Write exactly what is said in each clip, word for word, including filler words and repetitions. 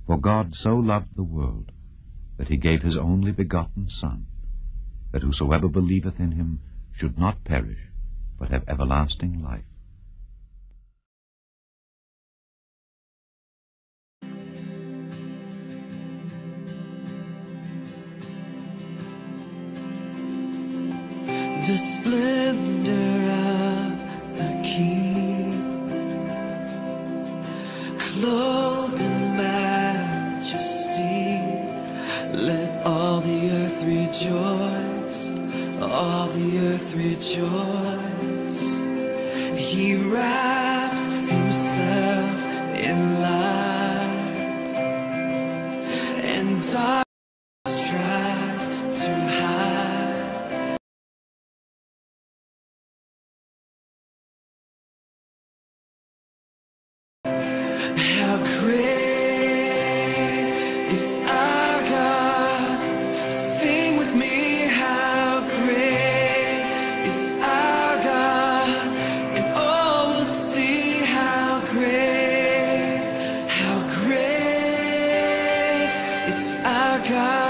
For God so loved the world, that he gave his only begotten Son, that whosoever believeth in him should not perish, but have everlasting life. The splendor of the King, clothed in majesty, let all the earth rejoice, all the earth rejoice. He wraps himself in light, and darkness tries to hide. How great is our God? Sing with me, how great is our God? And all will see how great, how great is our God.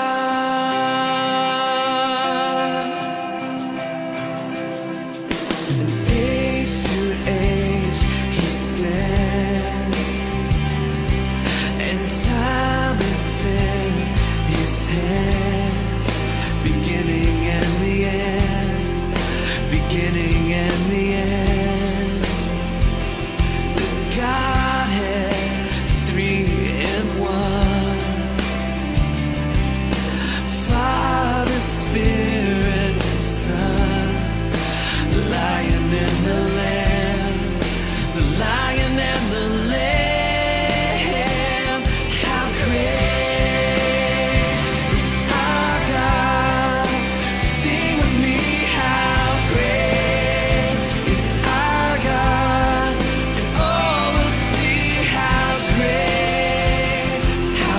And age to age he stands, and time is in his hands, beginning and the end, beginning and the end. The Godhead, three in one, Father, Spirit, Son, Lion and the Lamb, the Lion and the Lamb. How great is our God? Sing with me, how great is our God? And all will see how great, how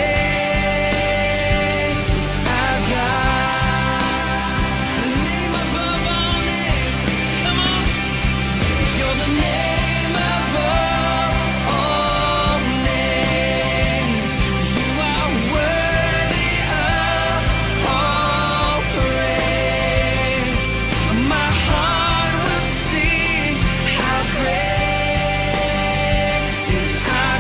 great is our God. The name above all names, come on. You're the name above all names. You are worthy of all praise. My heart will sing, how great is our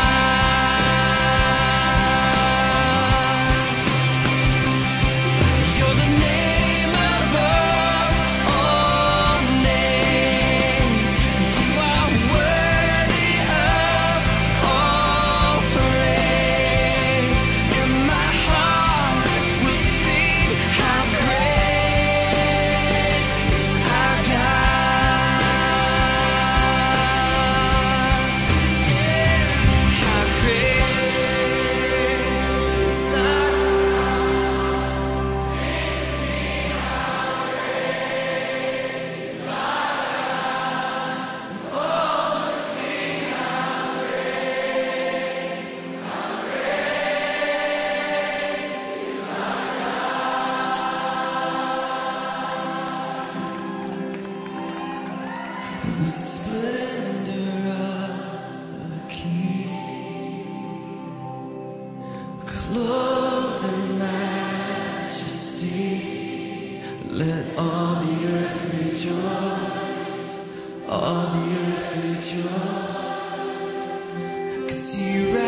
God. You're the name above all names. You are worthy of all praise. And my heart will sing, how great is our God. How great is our the splendor of the King, clothed in majesty, let all the earth rejoice, all the earth rejoice. 'Cause he